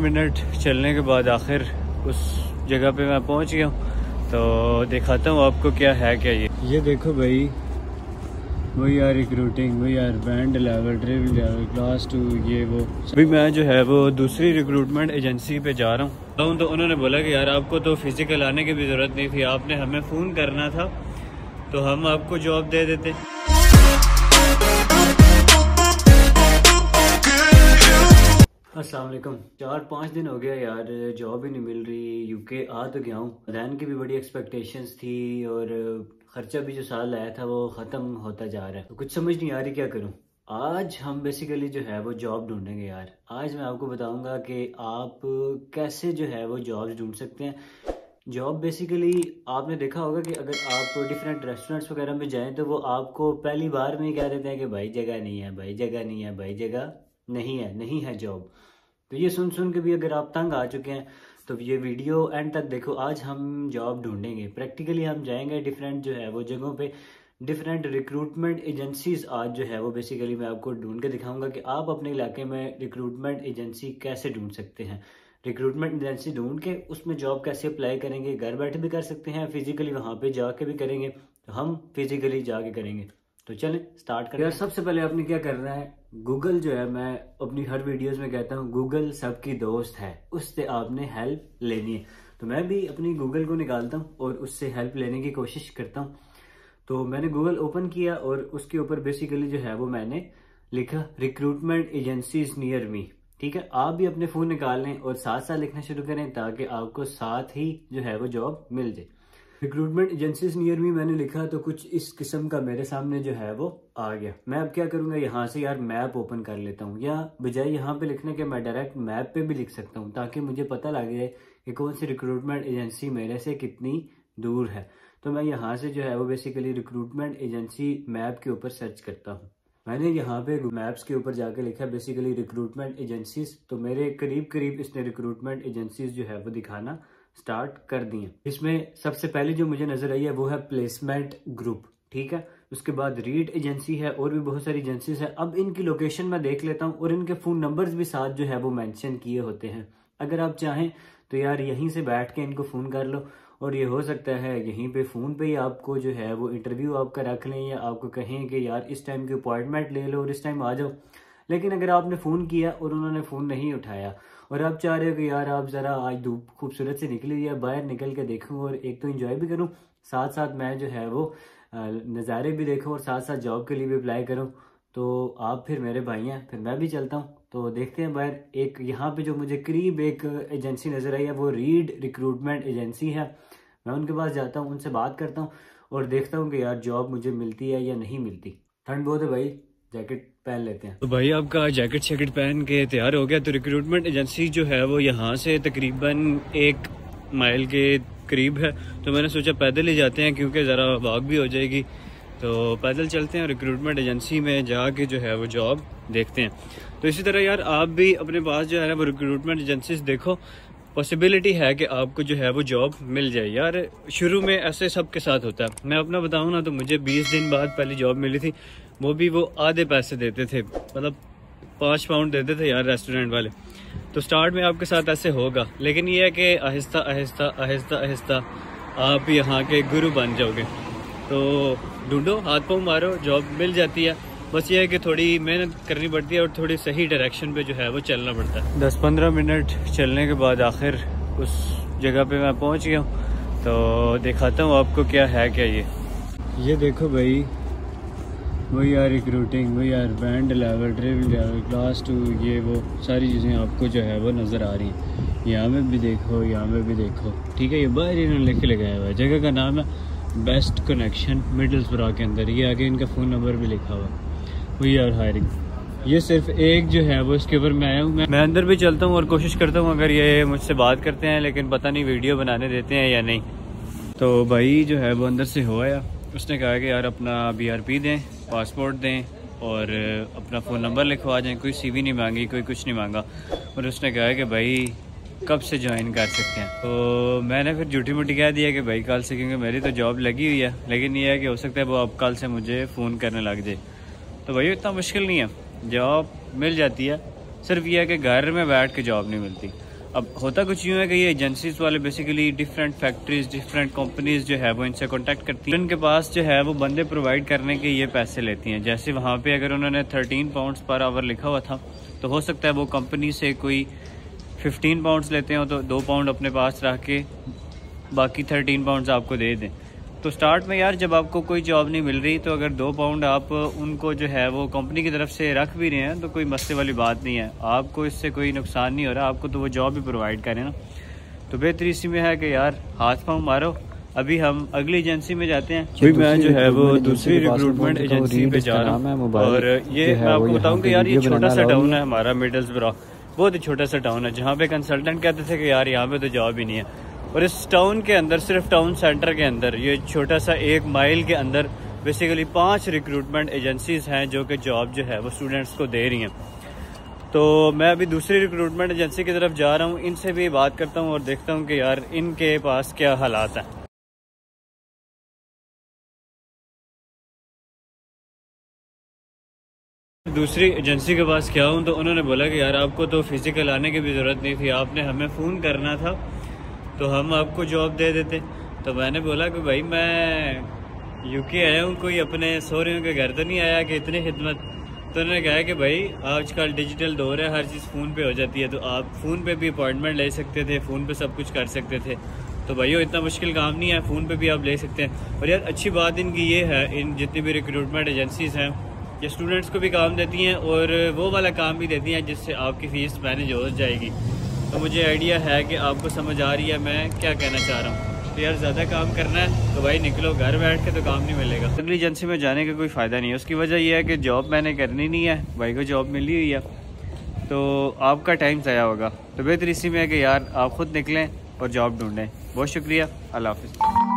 Minute चलने के बाद आखिर उस जगह पे मैं पहुंच गया हूँ। तो दिखाता हूँ आपको क्या है क्या ये देखो भाई, we are recruiting, we are band level, drill level, class 2, ये वो। अभी मैं जो है वो दूसरी रिक्रूटमेंट एजेंसी पे जा रहा हूँ। तो उन्होंने बोला कि यार आपको तो फिजिकल आने की भी ज़रूरत नहीं थी, आपने हमें फ़ोन करना था तो हम आपको जॉब दे देते। अस्सलाम वालेकुम। 4-5 दिन हो गया यार, जॉब ही नहीं मिल रही। यूके आ तो गया हूँ, दैन की भी बड़ी एक्सपेक्टेशंस थी और खर्चा भी जो साल आया था वो ख़त्म होता जा रहा है, तो कुछ समझ नहीं आ रही क्या करूँ। आज हम बेसिकली जो है वो जॉब ढूंढेंगे यार। आज मैं आपको बताऊंगा कि आप कैसे जो है वो जॉब ढूंढ सकते हैं। जॉब बेसिकली आपने देखा होगा कि अगर आप डिफरेंट रेस्टोरेंट्स वगैरह में जाएं तो वो आपको पहली बार में ही कह देते हैं कि भाई जगह नहीं है, भाई जगह नहीं है, भाई जगह नहीं है जॉब। तो ये सुन सुन के भी अगर आप तंग आ चुके हैं तो ये वीडियो एंड तक देखो। आज हम जॉब ढूंढेंगे, प्रैक्टिकली हम जाएंगे डिफरेंट जो है वो जगहों पे, डिफरेंट रिक्रूटमेंट एजेंसीज। आज जो है वो बेसिकली मैं आपको ढूंढ के दिखाऊंगा कि आप अपने इलाके में रिक्रूटमेंट एजेंसी कैसे ढूंढ सकते हैं। रिक्रूटमेंट एजेंसी ढूंढ के उसमें जॉब कैसे अप्लाई करेंगे, घर बैठे भी कर सकते हैं, फिजिकली वहाँ पे जाके भी करेंगे, तो हम फिजिकली जाके करेंगे। तो चलें स्टार्ट करें। यार सबसे पहले आपने क्या करना है, गूगल जो है, मैं अपनी हर वीडियोस में कहता हूँ गूगल सबकी दोस्त है, उससे आपने हेल्प लेनी है। तो मैं भी अपनी गूगल को निकालता हूँ और उससे हेल्प लेने की कोशिश करता हूँ। तो मैंने गूगल ओपन किया और उसके ऊपर बेसिकली जो है वो मैंने लिखा रिक्रूटमेंट एजेंसीज नियर मी। ठीक है, आप भी अपने फ़ोन निकाल लें और साथ साथ लिखना शुरू करें ताकि आपको साथ ही जो है वो जॉब मिल जाए। रिक्रूटमेंट एजेंसीज नियर मी मैंने लिखा तो कुछ इस किस्म का मेरे सामने जो है वो आ गया। मैं अब क्या करूंगा, यहाँ से यार मैप ओपन कर लेता हूँ, या बजाय यहाँ पे लिखने के मैं डायरेक्ट मैप पे भी लिख सकता हूँ ताकि मुझे पता लग जाए कि कौन सी रिक्रूटमेंट एजेंसी मेरे से कितनी दूर है। तो मैं यहाँ से जो है वो बेसिकली रिक्रूटमेंट एजेंसी मैप के ऊपर सर्च करता हूँ। मैंने यहाँ पे मैप्स के ऊपर जाके लिखा बेसिकली रिक्रूटमेंट एजेंसीज, तो मेरे करीब करीब इसने रिक्रूटमेंट एजेंसीज जो है वो दिखाना स्टार्ट कर दिए। इसमें सबसे पहले जो मुझे नजर आई है वो है प्लेसमेंट ग्रुप। ठीक है, उसके बाद रीड एजेंसी है और भी बहुत सारी एजेंसीज है। अब इनकी लोकेशन मैं देख लेता हूँ और इनके फोन नंबर्स भी साथ जो है वो मेंशन किए होते हैं। अगर आप चाहें तो यार यहीं से बैठ के इनको फोन कर लो और ये हो सकता है यहीं पे फोन पे ही आपको जो है वो इंटरव्यू आपका रख लें, या आपको कहें कि यार इस टाइम की अपॉइंटमेंट ले लो और इस टाइम आ जाओ। लेकिन अगर आपने फ़ोन किया और उन्होंने फ़ोन नहीं उठाया और आप चाह रहे हो कि यार आप ज़रा आज धूप खूबसूरत से निकली हुई है, बाहर निकल के देखूं और एक तो एंजॉय भी करूं, साथ साथ मैं जो है वो नज़ारे भी देखूं और साथ साथ जॉब के लिए भी अप्लाई करूं, तो आप फिर मेरे भाई हैं, फिर मैं भी चलता हूं। तो देखते हैं बाहर। एक यहाँ पे जो मुझे करीब एक एजेंसी नज़र आई है वो रीड रिक्रूटमेंट एजेंसी है। मैं उनके पास जाता हूँ, उनसे बात करता हूँ और देखता हूँ कि यार जॉब मुझे मिलती है या नहीं मिलती। ठंड बहुत है भाई, जैकेट पहन लेते हैं। तो भाई आपका जैकेट शैकेट पहन के तैयार हो गया। तो रिक्रूटमेंट एजेंसी जो है वो यहाँ से तकरीबन 1 माइल के करीब है, तो मैंने सोचा पैदल ही जाते हैं क्योंकि ज़रा वॉक भी हो जाएगी। तो पैदल चलते हैं, रिक्रूटमेंट एजेंसी में जाके जो है वो जॉब देखते हैं। तो इसी तरह यार आप भी अपने पास जो है ना वो रिक्रूटमेंट एजेंसीज देखो, पॉसिबिलिटी है कि आपको जो है वो जॉब मिल जाए। यार शुरू में ऐसे सबके साथ होता है। मैं अपना बताऊं ना तो मुझे 20 दिन बाद पहली जॉब मिली थी, वो भी वो आधे पैसे देते थे, मतलब 5 पाउंड देते थे यार रेस्टोरेंट वाले। तो स्टार्ट में आपके साथ ऐसे होगा, लेकिन ये है कि आहिस्ता आहिस्ता आहिस्ता आहिस्ता आप यहाँ के गुरु बन जाओगे। तो ढूंढो, हाथ पाँव मारो, जॉब मिल जाती है। बस ये है कि थोड़ी मेहनत करनी पड़ती है और थोड़ी सही डायरेक्शन पे जो है वो चलना पड़ता है। 10-15 मिनट चलने के बाद आखिर उस जगह पे मैं पहुंच गया हूँ। तो दिखाता हूँ आपको क्या है क्या ये देखो भाई, we are recruiting, we are band level, drill level, class 2, ये वो सारी चीज़ें आपको जो है वो नज़र आ रही हैं। यहाँ में भी देखो, यहाँ में भी देखो। ठीक है, ये बाहर इन्होंने लिख के लगाया हुआ है। जगह का नाम है बेस्ट कनेक्शन मिडलस्ब्रा के अंदर। ये आगे इनका फ़ोन नंबर भी लिखा हुआ है। We are hiring. ये सिर्फ एक जो है वो इसके ऊपर मैं आया हूँ। मैं अंदर भी चलता हूँ और कोशिश करता हूँ अगर ये मुझसे बात करते हैं, लेकिन पता नहीं वीडियो बनाने देते हैं या नहीं। तो भाई जो है वो अंदर से हो आया, उसने कहा कि यार अपना BRP दें, पासपोर्ट दें और अपना फ़ोन नंबर लिखवा जाएँ। कोई CV नहीं मांगी, कोई कुछ नहीं मांगा। और उसने कहा कि भाई कब से ज्वाइन कर सकते हैं। तो मैंने फिर झूठी मूठी कह दिया कि भाई कल से, क्योंकि मेरी तो जॉब लगी हुई है, लेकिन ये है कि हो सकता है वो अब कल से मुझे फ़ोन करने लग जाए। तो भाई इतना मुश्किल नहीं है, जॉब मिल जाती है। सिर्फ ये है कि घर में बैठ के जॉब नहीं मिलती। अब होता कुछ यूँ है कि ये एजेंसीज वाले basically different factories, different companies जो है वो इनसे कांटेक्ट करती हैं। इनके पास जो है वो बंदे प्रोवाइड करने के ये पैसे लेती हैं। जैसे वहाँ पे अगर उन्होंने 13 पाउंड्स पर आवर लिखा हुआ था, तो हो सकता है वो कंपनी से कोई 15 पाउंड्स लेते हो तो 2 पाउंड अपने पास रख के बाकी 13 पाउंड्स आपको दे दें। तो स्टार्ट में यार जब आपको कोई जॉब नहीं मिल रही, तो अगर 2 पाउंड आप उनको जो है वो कंपनी की तरफ से रख भी रहे हैं तो कोई मसले वाली बात नहीं है, आपको इससे कोई नुकसान नहीं हो रहा, आपको तो वो जॉब भी प्रोवाइड करें ना। तो बेहतर इसी में है कि यार हाथ पाँव मारो। अभी हम अगली एजेंसी में जाते हैं। अभी मैं जो है वो दूसरी रिक्रूटमेंट एजेंसी पे जा रहा हूँ और ये मैं आपको बताऊँ कि यार ये छोटा सा टाउन है हमारा मिडलसब्रो, बहुत ही छोटा सा टाउन है, जहाँ पे कंसल्टेंट कहते थे कि यार यहाँ पे तो जॉब ही नहीं है। और इस टाउन के अंदर, सिर्फ टाउन सेंटर के अंदर, ये छोटा सा 1 माइल के अंदर बेसिकली 5 रिक्रूटमेंट एजेंसीज हैं जो कि जॉब जो है वो स्टूडेंट्स को दे रही हैं। तो मैं अभी दूसरी रिक्रूटमेंट एजेंसी की तरफ जा रहा हूँ, इनसे भी बात करता हूँ और देखता हूँ कि यार इनके पास क्या हालात हैं। दूसरी एजेंसी के पास क्या हूँ तो उन्होंने बोला कि यार आपको तो फिजिकल आने की भी ज़रूरत नहीं थी, आपने हमें फ़ोन करना था तो हम आपको जॉब दे देते। तो मैंने बोला कि भाई मैं यूके आया हूँ, कोई अपने सहुरियों के घर तो नहीं आया कि इतनी खिदमत। तो उन्होंने कहा कि भाई आजकल डिजिटल दौर है, हर चीज़ फ़ोन पे हो जाती है, तो आप फ़ोन पे भी अपॉइंटमेंट ले सकते थे, फ़ोन पे सब कुछ कर सकते थे। तो भाई इतना मुश्किल काम नहीं है, फ़ोन पे भी आप ले सकते हैं। और यार अच्छी बात इनकी ये है, इन जितनी भी रिक्रूटमेंट एजेंसीज़ हैं ये स्टूडेंट्स को भी काम देती हैं और वो वाला काम भी देती हैं जिससे आपकी फ़ीस मैनेज हो जाएगी। तो मुझे आइडिया है कि आपको समझ आ रही है मैं क्या कहना चाह रहा हूँ। तो यार ज़्यादा काम करना है तो भाई निकलो, घर बैठ के तो काम नहीं मिलेगा। अगली एजेंसी में जाने का कोई फ़ायदा नहीं है। उसकी वजह यह है कि जॉब मैंने करनी नहीं है, भाई को जॉब मिली हुई है, तो आपका टाइम ज़ाया होगा। तो बेहतर इसी में है कि यार आप ख़ुद निकलें और जॉब ढूंढें। बहुत शुक्रिया, अल्लाह हाफ़िज़।